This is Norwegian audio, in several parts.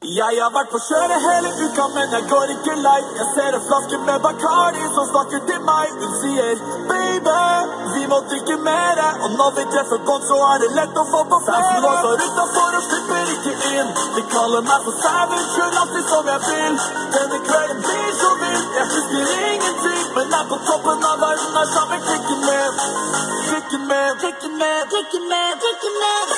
Jeg har vært på kjøret hele uka, men jeg går ikke lei. Jeg ser en flaske med Bacardi som snakker til meg. Hun sier, baby, vi må drikke mere. Og når vi treffer bånd, så er det lett å få på flere. Dansen vår står utenfor og slipper ikke inn. De kaller meg for savage, gjør alltid som jeg vil. Denne kvelden blir så vild, jeg husker ingenting. Men er på toppen av verden, er sammen klikken med. Klikken med, klikken med, klikken med, klikken med.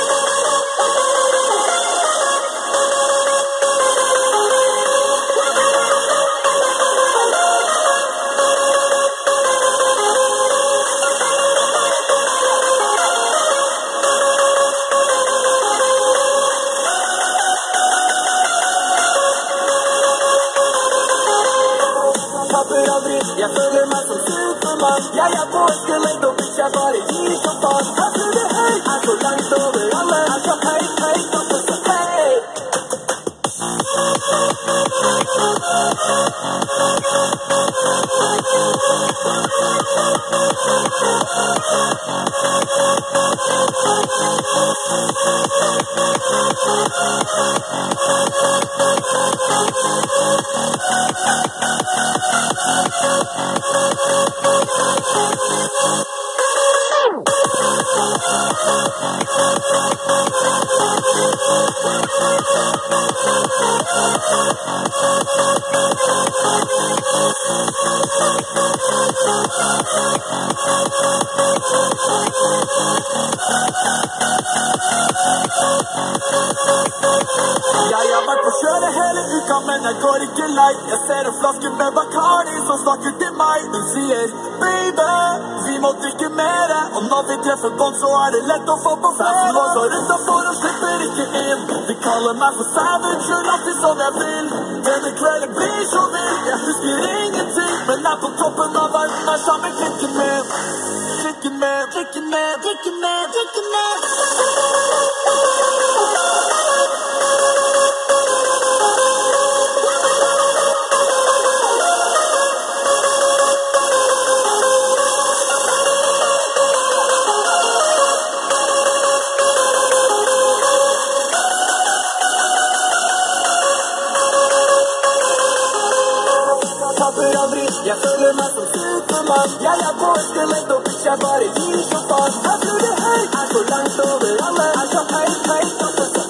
Jeg føler meg som Superman. Jeg er på eskalate og bitch, jeg bare gir som faen. Jeg tror det høyt er så langt over alle. Er så høyt, høyt, oppe så høyt. Jeg har vært på kjøret hele uka, men jeg går ikke lei. Jeg ser en flaske med Bacardi som snakker til meg. Hun sier, baby, vi må drikke mere. Og når vi treffer bånd, så er det lett å få på flere. Dansen vår står utenfor og slipper ikke inn. De kaller meg for savage, gjør alltid som jeg vil. Denne kvelden blir så vild, jeg husker ingenting. Men er på toppen av verden, er sammen klikken med. Klikken med, klikken med, klikken med, klikken med. Jeg føler meg som Superman. Jeg er på eskalate og bitch, jeg bare gir som faen. Jeg tror det høyt er så langt over alle. Er så høyt, høyt, oppe så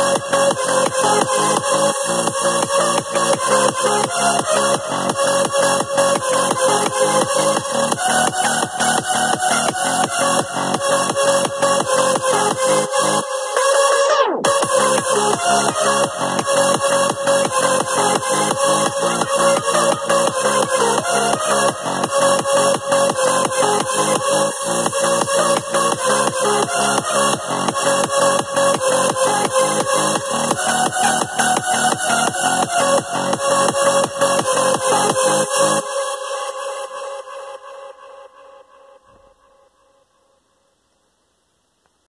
høyt.